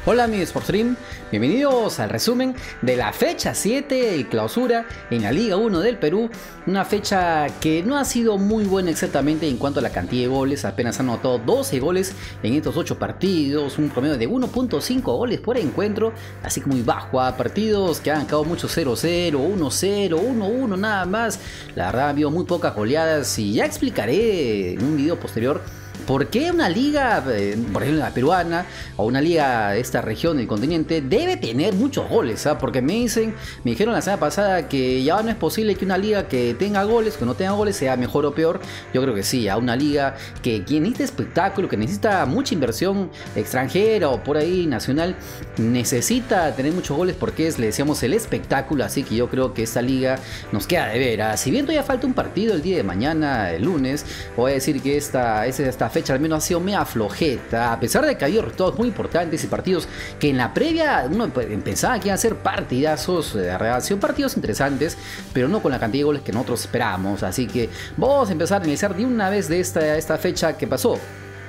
Hola amigos Sportstream, bienvenidos al resumen de la fecha 7 de clausura en la Liga 1 del Perú. Una fecha que no ha sido muy buena exactamente en cuanto a la cantidad de goles. Apenas han anotado 12 goles en estos 8 partidos, un promedio de 1.5 goles por encuentro, así que muy bajo a partidos que han acabado mucho 0-0, 1-0, 1-1 nada más. La verdad ha habido muy pocas goleadas y ya explicaré en un video posterior ¿por qué una liga, por ejemplo la peruana o una liga de esta región del continente debe tener muchos goles? Porque me dijeron la semana pasada que ya no es posible que una liga que tenga goles, que no tenga goles, sea mejor o peor. Yo creo que sí, a una liga que necesita espectáculo, que necesita mucha inversión extranjera o por ahí nacional, necesita tener muchos goles porque es, le decíamos, el espectáculo. Así que yo creo que esta liga nos queda de ver. Si bien todavía falta un partido el día de mañana, el lunes, voy a decir que esta fecha al menos ha sido media flojeta, a pesar de que había resultados muy importantes y partidos que en la previa uno pensaba que iban a ser partidazos. Han sido partidos interesantes, pero no con la cantidad de goles que nosotros esperábamos. Así que vamos a empezar a analizar de una vez de esta fecha que pasó.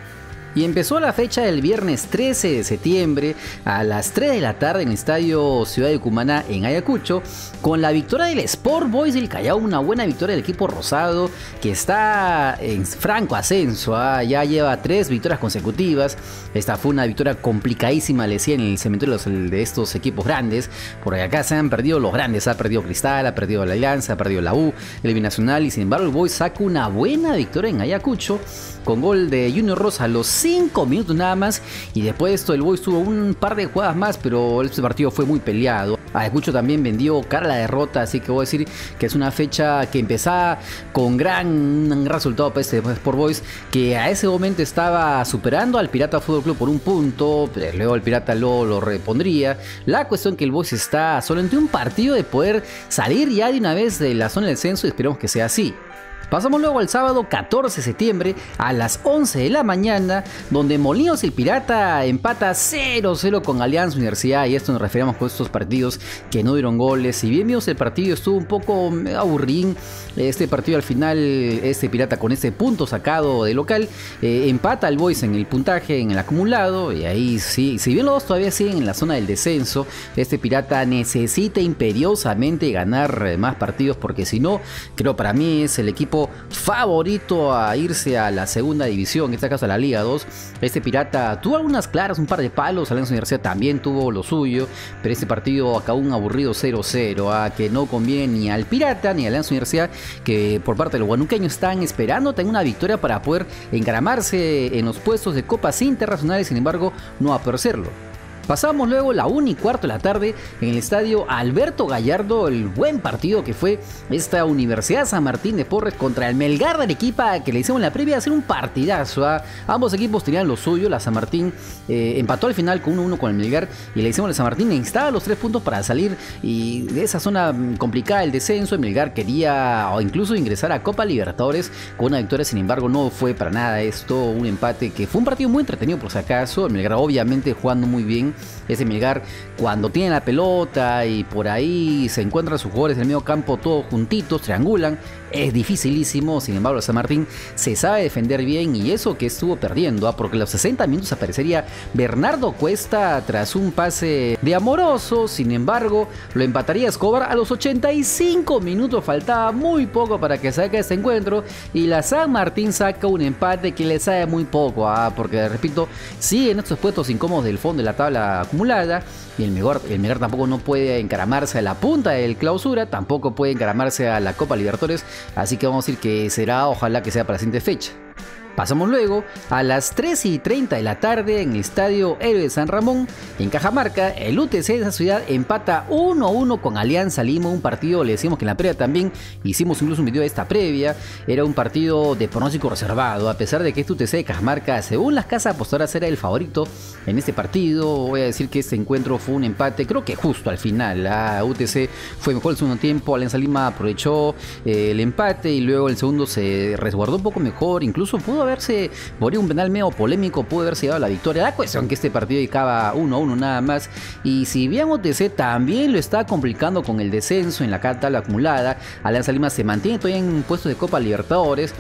Y empezó la fecha del viernes 13 de septiembre a las 3 de la tarde en el estadio Ciudad de Cumaná en Ayacucho, con la victoria del Sport Boys del Callao, una buena victoria del equipo rosado que está en franco ascenso. Ya lleva 3 victorias consecutivas. Esta fue una victoria complicadísima, le decía, en el cementerio de estos equipos grandes, porque acá se han perdido los grandes. Ha perdido Cristal, ha perdido la Alianza, ha perdido la U, el Binacional, y sin embargo el Boys saca una buena victoria en Ayacucho con gol de Junior Rosa a los 5 minutos nada más. Y después de esto el Boys tuvo un par de jugadas más, pero este partido fue muy peleado. Ayacucho también vendió cara a la derrota, así que voy a decir que es una fecha que empezaba con un gran resultado para este Sport Boys, que a ese momento estaba superando al Pirata Fútbol Club por un punto, pero luego el Pirata lo repondría. La cuestión que el Boys está solamente un partido de poder salir ya de una vez de la zona del descenso, y esperemos que sea así. Pasamos luego al sábado 14 de septiembre a las 11 de la mañana, donde Molinos el Pirata empata 0-0 con Alianza Universidad, y esto nos referimos con estos partidos que no dieron goles. Si bien vimos el partido estuvo un poco aburridín, este partido al final, este Pirata con este punto sacado de local, empata al Boys en el puntaje, en el acumulado, y ahí sí, si bien los dos todavía siguen en la zona del descenso, este Pirata necesita imperiosamente ganar más partidos, porque si no, creo para mí es el equipo favorito a irse a la segunda división, en este caso a la Liga 2. Este Pirata tuvo algunas claras, un par de palos. Alianza Universidad también tuvo lo suyo, pero este partido acabó un aburrido 0-0, que no conviene ni al Pirata ni a Alianza Universidad, que por parte de los guanuqueños están esperando tener una victoria para poder encaramarse en los puestos de copas internacionales. Sin embargo, no va a poder serlo. Pasamos luego la 1:15 de la tarde en el estadio Alberto Gallardo, el buen partido que fue esta Universidad San Martín de Porres contra el Melgar de Arequipa, que le hicimos en la previa hacer un partidazo. Ambos equipos tenían lo suyo. La San Martín empató al final con 1-1 con el Melgar, y le hicimos a San Martín necesitaba los 3 puntos para salir y de esa zona complicada del descenso. El Melgar quería o incluso ingresar a Copa Libertadores con una victoria, sin embargo no fue para nada esto. Un empate que fue un partido muy entretenido por si acaso. El Melgar obviamente jugando muy bien. Ese Melgar, cuando tiene la pelota y por ahí se encuentran sus jugadores en el medio campo todos juntitos, triangulan, es dificilísimo. Sin embargo, San Martín se sabe defender bien, y eso que estuvo perdiendo, porque a los 60 minutos aparecería Bernardo Cuesta tras un pase de Amoroso. Sin embargo, lo empataría Escobar a los 85 minutos. Faltaba muy poco para que saque este encuentro, y la San Martín saca un empate que le sabe muy poco, porque repito, sigue en estos puestos incómodos del fondo de la tabla acumulada, y el Melgar tampoco no puede encaramarse a la punta del clausura, tampoco puede encaramarse a la Copa Libertadores, así que vamos a decir que será, ojalá que sea para la siguiente fecha. Pasamos luego a las 3:30 de la tarde en el estadio Héroe de San Ramón, en Cajamarca. El UTC de esa ciudad empata 1-1 con Alianza Lima, un partido, le decimos que en la previa también hicimos incluso un video de esta previa, era un partido de pronóstico reservado, a pesar de que este UTC de Cajamarca, según las casas apostadoras, era el favorito en este partido. Voy a decir que este encuentro fue un empate, creo que justo al final. UTC fue mejor el segundo tiempo, Alianza Lima aprovechó el empate y luego el segundo se resguardó un poco mejor, incluso pudo haberse, por un penal medio polémico, pudo haberse dado la victoria. La cuestión que este partido acaba 1-1 nada más, y si bien OTC también lo está complicando con el descenso en la tabla acumulada, Alianza Lima se mantiene todavía en puestos de Copa Libertadores.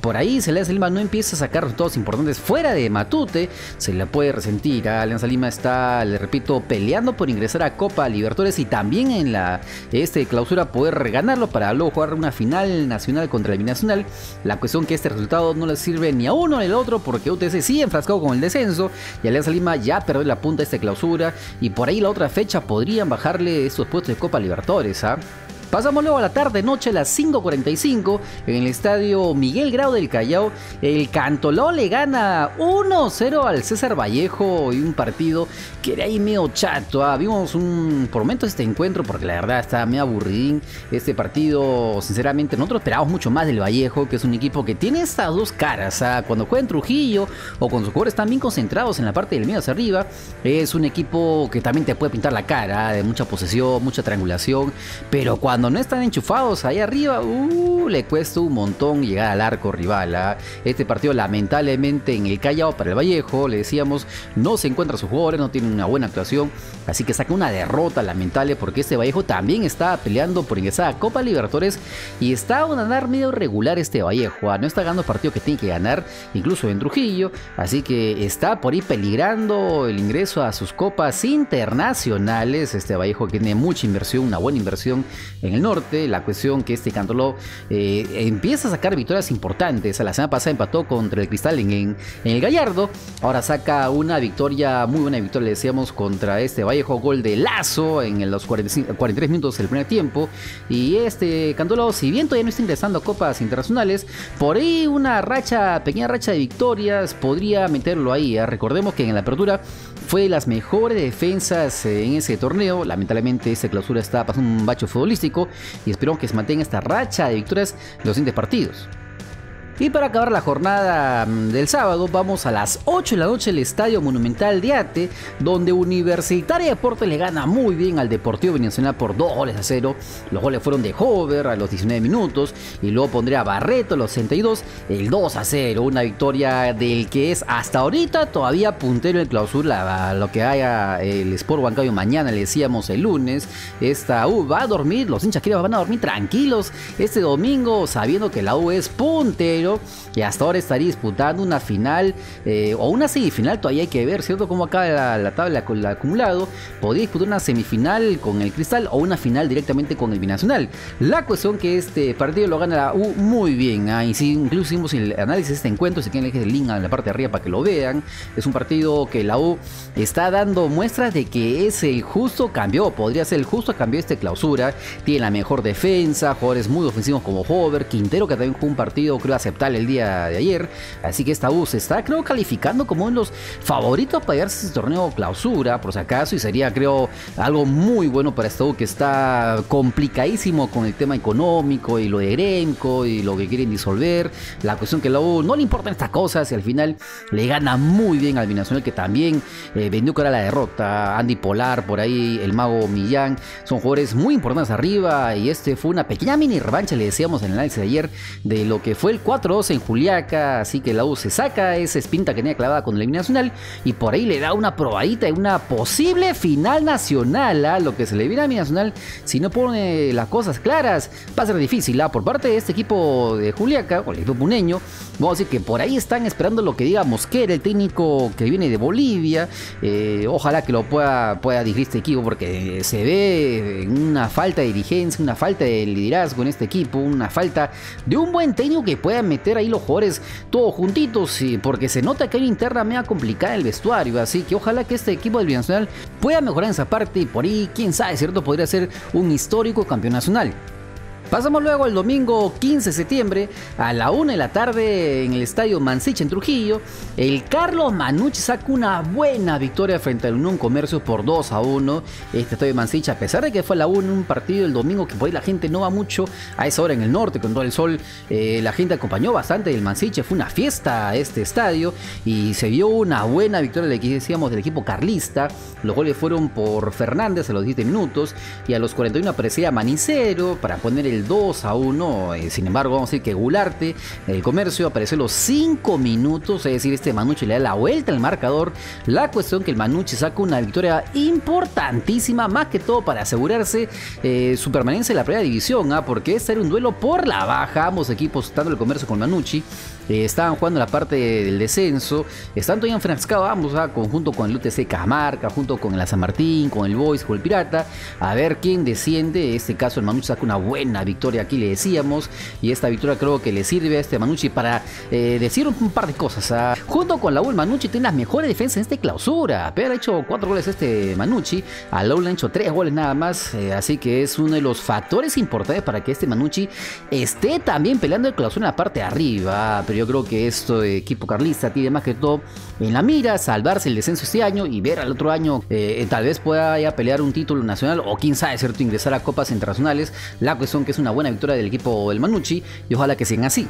por ahí si Alianza Lima no empieza a sacar resultados importantes fuera de Matute, se le puede resentir. Alianza Lima está, le repito, peleando por ingresar a Copa Libertadores y también en la clausura poder ganarlo para luego jugar una final nacional contra el Binacional. La cuestión que este resultado no le sirve ni a uno ni al otro, porque UTC sigue enfrascado con el descenso y Alianza Lima ya perdió la punta de esta clausura, y por ahí la otra fecha podrían bajarle estos puestos de Copa Libertadores. Pasamos luego a la tarde-noche a las 5:45 en el estadio Miguel Grau del Callao. El Cantolao le gana 1-0 al César Vallejo, y un partido que era ahí medio chato. Vimos por momentos este encuentro porque la verdad estaba medio aburridín este partido. Sinceramente nosotros esperábamos mucho más del Vallejo, que es un equipo que tiene estas dos caras. Cuando juega en Trujillo o cuando sus jugadores están bien concentrados en la parte del medio hacia arriba, es un equipo que también te puede pintar la cara, de mucha posesión, mucha triangulación, pero cuando no están enchufados ahí arriba, le cuesta un montón llegar al arco rival. Este partido lamentablemente en el Callao para el Vallejo, le decíamos, no se encuentra sus jugadores, no tienen una buena actuación, así que saca una derrota lamentable, porque este Vallejo también está peleando por ingresar a Copa Libertadores y está a un andar medio regular este Vallejo. No está ganando partido que tiene que ganar, incluso en Trujillo, así que está por ahí peligrando el ingreso a sus copas internacionales. Este Vallejo que tiene mucha inversión, una buena inversión en el norte. La cuestión que este Cantolao empieza a sacar victorias importantes. La semana pasada empató contra el Cristal en el Gallardo, ahora saca una victoria, muy buena victoria, le decíamos, contra este Vallejo, gol de Lazo en los 43 minutos del primer tiempo. Y este Cantolao, si bien todavía no está ingresando a copas internacionales, por ahí una pequeña racha de victorias podría meterlo ahí. Recordemos que en la apertura fue de las mejores defensas en ese torneo. Lamentablemente esta clausura está pasando un bacho futbolístico y esperamos que se mantenga esta racha de victorias en los siguientes partidos. Y para acabar la jornada del sábado, vamos a las 8 de la noche al Estadio Monumental de Ate, donde Universitario de Deportes le gana muy bien al Deportivo Binacional por 2-0. Los goles fueron de Hover a los 19 minutos y luego pondría a Barreto a los 62, el 2-0. Una victoria del que es hasta ahorita todavía puntero en clausura, lo que haya el Sport Huancayo mañana, le decíamos el lunes. Va a dormir, los hinchas van a dormir tranquilos este domingo, sabiendo que la U es puntero y hasta ahora estaría disputando una final o una semifinal. Todavía hay que ver, ¿cierto?, cómo acaba la tabla con el acumulado. Podría disputar una semifinal con el Cristal o una final directamente con el Binacional. La cuestión que este partido lo gana la U muy bien. Y sí, incluso hicimos el análisis de este encuentro, si quieren el link en la parte de arriba para que lo vean. Es un partido que la U está dando muestras de que es el justo cambio, podría ser el justo cambio de esta clausura. Tiene la mejor defensa, jugadores muy ofensivos como Hover, Quintero, que también jugó un partido creo aceptable el día de ayer. Así que esta U se está, creo, calificando como uno de los favoritos para llevarse este torneo clausura, por si acaso, y sería, creo, algo muy bueno para esta U, que está complicadísimo con el tema económico y lo de Gremco y lo que quieren disolver. La cuestión que a la U no le importan estas cosas y al final le gana muy bien al Binacional, que también vendió cara a la derrota. Andy Polar, por ahí el Mago Millán, son jugadores muy importantes arriba, y fue una pequeña mini revancha, le decíamos en el análisis de ayer, de lo que fue el 4-2 en Juliaca. Así que la U se saca esa espinta que tenía clavada con el Binacional y por ahí le da una probadita de una posible final nacional. Lo que se le viene a Binacional, si no pone las cosas claras, va a ser difícil. Por parte de este equipo de Juliaca, o el equipo puneño, vamos a decir que por ahí están esperando lo que diga Mosquera, el técnico que viene de Bolivia. Ojalá que lo pueda dirigir este equipo, porque se ve una falta de dirigencia, una falta de liderazgo en este equipo, una falta de un buen técnico que pueda meter ahí los jugadores todos juntitos, porque se nota que hay una interna media complicada en el vestuario. Así que ojalá que este equipo del Binacional pueda mejorar en esa parte, y por ahí, quién sabe, ¿cierto?, podría ser un histórico campeón nacional. Pasamos luego el domingo 15 de septiembre a la 1 de la tarde en el estadio Mansich en Trujillo. El Carlos Manucci saca una buena victoria frente al Unión Comercio por 2-1. Este estadio Mansich, a pesar de que fue la 1 un partido el domingo que por ahí la gente no va mucho a esa hora en el norte con todo el sol, la gente acompañó bastante del Mansich. Fue una fiesta a este estadio y se vio una buena victoria del equipo carlista. Los goles fueron por Fernández a los 10 minutos y a los 41 aparecía Manicero para poner el el 2-1. Sin embargo, vamos a decir que Gularte, el Comercio, apareció en los 5 minutos, es decir, este Manucci le da la vuelta al marcador. La cuestión que el Manucci saca una victoria importantísima, más que todo para asegurarse su permanencia en la primera división, porque este era un duelo por la baja. Ambos equipos, tanto el Comercio como el Manucci, estaban jugando la parte del descenso, están todavía enfrascados ambos, junto con el UTC Cajamarca, junto con el San Martín, con el Boys, con el Pirata, a ver quién desciende. En este caso el Manucci saca una buena victoria, aquí le decíamos, y esta victoria creo que le sirve a este Manucci para decir un par de cosas. Junto con la U, el Manucci tiene las mejores defensas en esta clausura, pero ha hecho 4 goles este Manucci, a la U le han hecho 3 goles nada más, así que es uno de los factores importantes para que este Manucci esté también peleando el clausura en la parte de arriba. Pero yo creo que este equipo carlista tiene más que todo en la mira salvarse el descenso este año y ver al otro año tal vez pueda ya pelear un título nacional o quién sabe, ¿cierto?, ingresar a copas internacionales. La cuestión que es una buena victoria del equipo del Manucci y ojalá que sigan así.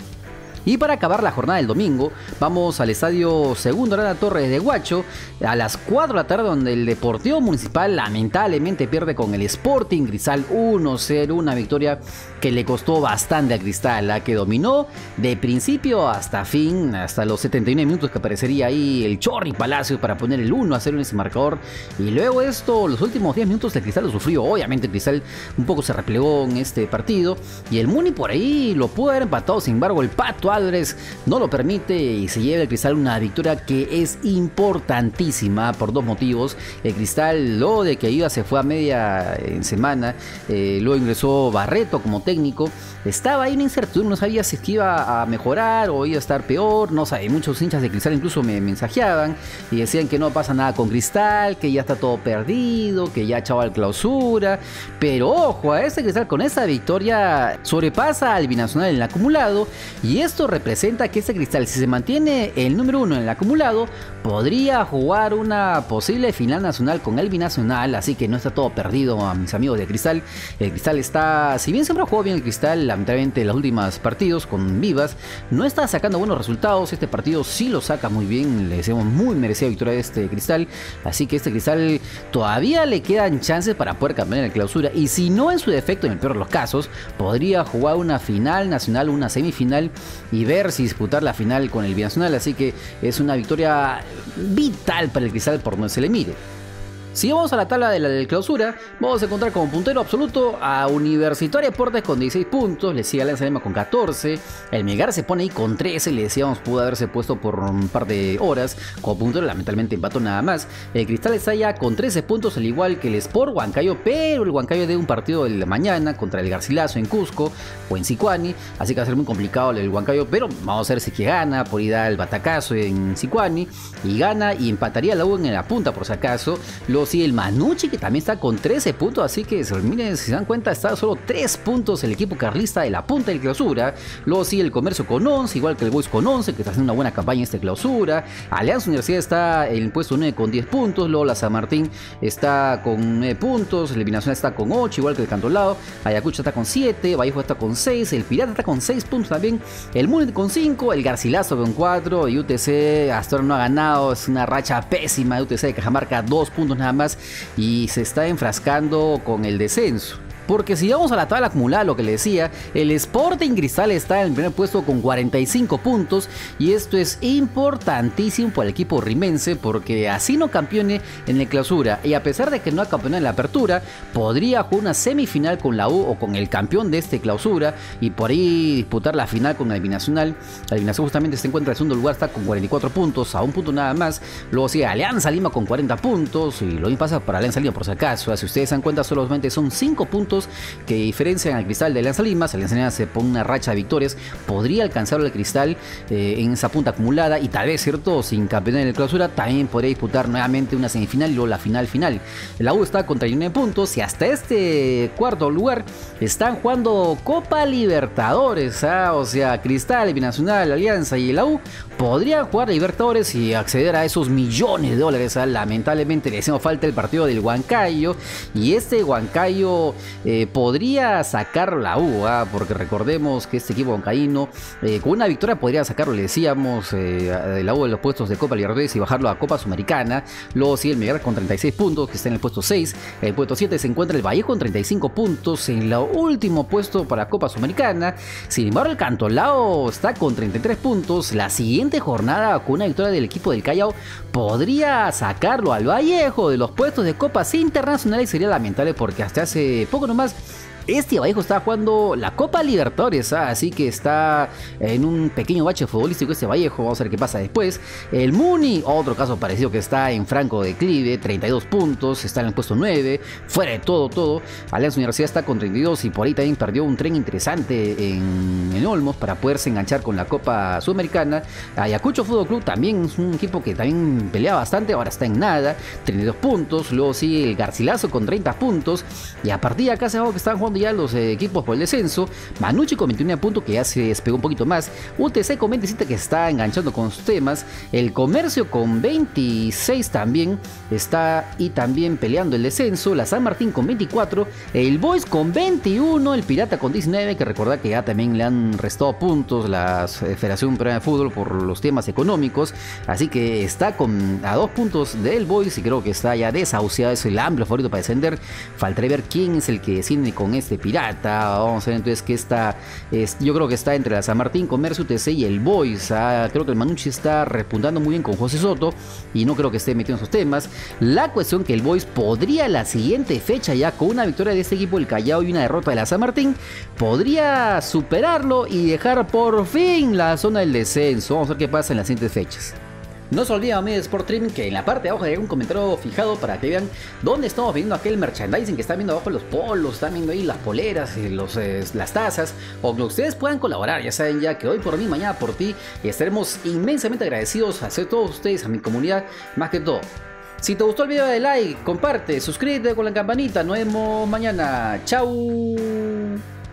Y para acabar la jornada del domingo, vamos al estadio Segundo Arana Torres de Huacho a las 4 de la tarde, donde el Deportivo Municipal lamentablemente pierde con el Sporting Cristal 1-0, una victoria que le costó bastante a Cristal, que dominó de principio hasta fin, hasta los 79 minutos que aparecería ahí el Chorri Palacios para poner el 1-0 en ese marcador. Y luego esto, los últimos 10 minutos de Cristal lo sufrió. Obviamente Cristal un poco se replegó en este partido y el Muni por ahí lo pudo haber empatado, sin embargo el Pato Álvarez no lo permite y se lleva el Cristal una victoria que es importantísima por dos motivos. El Cristal, luego de que iba se fue a media en semana, luego ingresó Barreto como técnico, estaba ahí una incertidumbre, no sabía si es que iba a mejorar o iba a estar peor, no sabe. Muchos hinchas de Cristal incluso me mensajeaban y decían que no pasa nada con Cristal, que ya está todo perdido, que ya chaval clausura, pero ojo, a este Cristal con esta victoria sobrepasa al binacional en el acumulado y esto representa que este Cristal, si se mantiene el número 1 en el acumulado, podría jugar una posible final nacional con el binacional, así que no está todo perdido a mis amigos de Cristal. El Cristal está, si bien siempre jugó bien el Cristal, lamentablemente en los últimos partidos con Vivas no está sacando buenos resultados. Este partido sí lo saca muy bien, le deseamos muy merecida victoria de este Cristal, así que este Cristal todavía le quedan chances para poder campeonar en la clausura y si no en su defecto, en el peor de los casos, podría jugar una final nacional, una semifinal y ver si disputar la final con el binacional, así que es una victoria vital para el Cristal por donde se le mire. Si vamos a la tabla de la clausura, vamos a encontrar como puntero absoluto a Universitario Deportes con 16 puntos, le sigue Alianza Lima con 14, el Melgar se pone ahí con 13, le decíamos pudo haberse puesto por un par de horas como puntero, lamentablemente empató nada más. El Cristal está ya con 13 puntos, al igual que el Sport Huancayo, pero el Huancayo de un partido de la mañana contra el Garcilaso en Cusco o en Sicuani, así que va a ser muy complicado el Huancayo, pero vamos a ver si que gana, por ir al batacazo en Sicuani, y gana y empataría la U en la punta por si acaso. Sigue el Manucci, que también está con 13 puntos, así que miren, si se dan cuenta, está solo 3 puntos el equipo carlista de la punta de clausura. Luego sigue el Comercio con 11, igual que el Boys con 11, que está haciendo una buena campaña en esta clausura. Alianza Universidad está en el puesto 9 con 10 puntos, luego la San Martín está con 9 puntos, el Binacional está con 8, igual que el Cantolao, Ayacucho está con 7, Vallejo está con 6, el Pirata está con 6 puntos también, el Muni con 5, el Garcilaso con 4, y UTC hasta ahora no ha ganado, es una racha pésima de UTC de Cajamarca, 2 puntos nada más y se está enfrascando con el descenso. Porque si vamos a la tabla acumulada, lo que le decía, el Sporting Cristal está en el primer puesto con 45 puntos y esto es importantísimo para el equipo rimense porque así no campeone en la clausura y a pesar de que no ha campeonado en la apertura, podría jugar una semifinal con la U o con el campeón de este clausura y por ahí disputar la final con el binacional. El binacional justamente se encuentra en segundo lugar, está con 44 puntos, a un punto nada más. Luego sigue Alianza Lima con 40 puntos y lo mismo pasa para Alianza Lima por si acaso. Si ustedes se dan cuenta, solamente son 5 puntos que diferencian al Cristal de Alianza Lima. Si Alianza Lima se pone una racha de victorias, podría alcanzar al Cristal en esa punta acumulada y tal vez, cierto, sin campeonar en el clausura, también podría disputar nuevamente una semifinal y luego la final. La U está con 39 puntos y hasta este cuarto lugar están jugando Copa Libertadores, o sea, Cristal, Binacional, Alianza y la U podrían jugar Libertadores y acceder a esos millones de dólares. Lamentablemente le hacemos falta el partido del Huancayo y este Huancayo podría sacar la U, porque recordemos que este equipo bancaíno con una victoria podría sacarlo, le decíamos, de la U de los puestos de Copa Libertadores y bajarlo a Copa Sudamericana. Luego sigue el Melgar con 36 puntos, que está en el puesto 6. En el puesto 7 se encuentra el Vallejo con 35 puntos en el último puesto para Copa Sudamericana. Sin embargo, el Cantolao está con 33 puntos. La siguiente jornada, con una victoria del equipo del Callao, podría sacarlo al Vallejo de los puestos de Copas Internacionales. Sería lamentable porque hasta hace poco nomás este Vallejo está jugando la Copa Libertadores, así que está en un pequeño bache futbolístico este Vallejo. Vamos a ver qué pasa después. El Muni, otro caso parecido, que está en franco declive, 32 puntos, está en el puesto 9, fuera de todo. Alianza Universidad está con 32 y por ahí también perdió un tren interesante en Olmos para poderse enganchar con la Copa Sudamericana. Ayacucho Fútbol Club también es un equipo que también pelea bastante, ahora está en nada, 32 puntos. Luego sigue el Garcilaso con 30 puntos y a partir de acá se ve que están jugando ya los equipos por el descenso. Manucci con 21 puntos, que ya se despegó un poquito más. UTC con 27, que está enganchando con sus temas. El Comercio con 26 también está y también peleando el descenso. La San Martín con 24. El Boys con 21. El Pirata con 19, que recordar que ya también le han restado puntos la Federación Peruana de Fútbol por los temas económicos. Así que está a 2 puntos del Boys y creo que está ya desahuciado. Es el amplio favorito para descender. Faltaría ver quién es el que desciende con este Pirata. Vamos a ver entonces que yo creo que está entre la San Martín, Comercio, UTC y el Boys. Creo que el Manucci está repuntando muy bien con José Soto y no creo que esté metido en esos temas. La cuestión que el Boys podría la siguiente fecha, ya con una victoria de este equipo el Callao y una derrota de la San Martín, podría superarlo y dejar por fin la zona del descenso. Vamos a ver qué pasa en las siguientes fechas. No se olviden, amigos de Sport Stream, que en la parte de abajo hay un comentario fijado para que vean dónde estamos viendo aquel merchandising que están viendo abajo, los polos, están viendo ahí las poleras, las tazas, o que ustedes puedan colaborar. Ya saben ya que hoy por mí, mañana por ti, y estaremos inmensamente agradecidos a todos ustedes, a mi comunidad, más que todo. Si te gustó el video, de like, comparte, suscríbete con la campanita. Nos vemos mañana. Chau.